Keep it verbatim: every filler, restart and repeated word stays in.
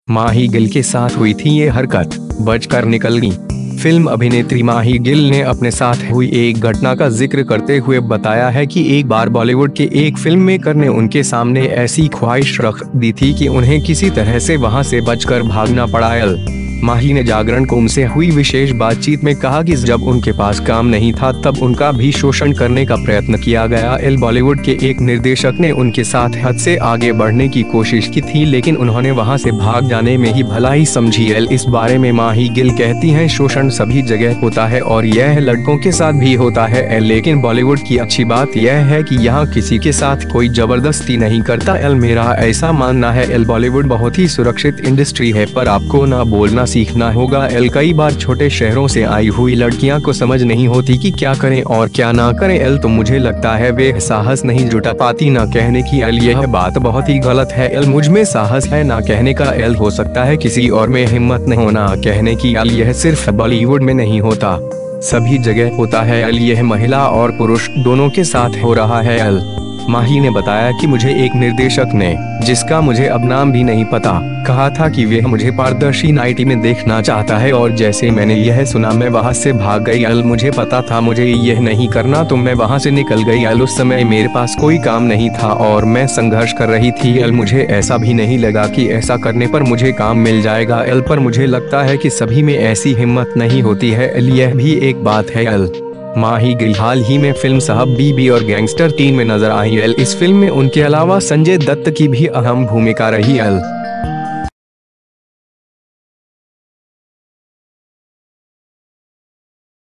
माही गिल के साथ हुई थी ये हरकत, बचकर निकल गई। फिल्म अभिनेत्री माही गिल ने अपने साथ हुई एक घटना का जिक्र करते हुए बताया है कि एक बार बॉलीवुड के एक फिल्म मेकर ने उनके सामने ऐसी ख्वाहिश रख दी थी कि उन्हें किसी तरह से वहां से बचकर भागना पड़ा। माही ने जागरण को उनसे हुई विशेष बातचीत में कहा कि जब उनके पास काम नहीं था तब उनका भी शोषण करने का प्रयत्न किया गया। एल बॉलीवुड के एक निर्देशक ने उनके साथ हद से आगे बढ़ने की कोशिश की थी, लेकिन उन्होंने वहां से भाग जाने में ही भलाई समझी। एल इस बारे में माही गिल कहती हैं, शोषण सभी जगह होता है और यह लड़कों के साथ भी होता है, लेकिन बॉलीवुड की अच्छी बात यह है कि यहाँ किसी के साथ कोई जबरदस्ती नहीं करता। एल मेरा ऐसा मानना है, एल बॉलीवुड बहुत ही सुरक्षित इंडस्ट्री है, पर आपको न बोलना सीखना होगा। एल कई बार छोटे शहरों से आई हुई लड़कियां को समझ नहीं होती कि क्या करें और क्या ना करें। एल तो मुझे लगता है वे साहस नहीं जुटा पाती ना कहने की। एल यह बात बहुत ही गलत है। एल मुझ में साहस है ना कहने का, एल हो सकता है किसी और में हिम्मत नहीं होना कहने की। एल यह सिर्फ बॉलीवुड में नहीं होता, सभी जगह होता है। एल यह महिला और पुरुष दोनों के साथ हो रहा है। एल माही ने बताया कि मुझे एक निर्देशक ने, जिसका मुझे अब नाम भी नहीं पता, कहा था कि वह मुझे पारदर्शी नाइटी में देखना चाहता है और जैसे मैंने यह सुना मैं वहां से भाग गई। एल मुझे पता था मुझे यह नहीं करना तो मैं वहां से निकल गई। एल उस समय मेरे पास कोई काम नहीं था और मैं संघर्ष कर रही थी। एल मुझे ऐसा भी नहीं लगा कि ऐसा करने पर मुझे काम मिल जाएगा। एल पर मुझे लगता है कि सभी में ऐसी हिम्मत नहीं होती है। एल यह भी एक बात है। एल माही गिल हाल ही में फिल्म साहब बीबी और गैंगस्टर तीन में नजर आई। एल इस फिल्म में उनके अलावा संजय दत्त की भी अहम भूमिका रही। एल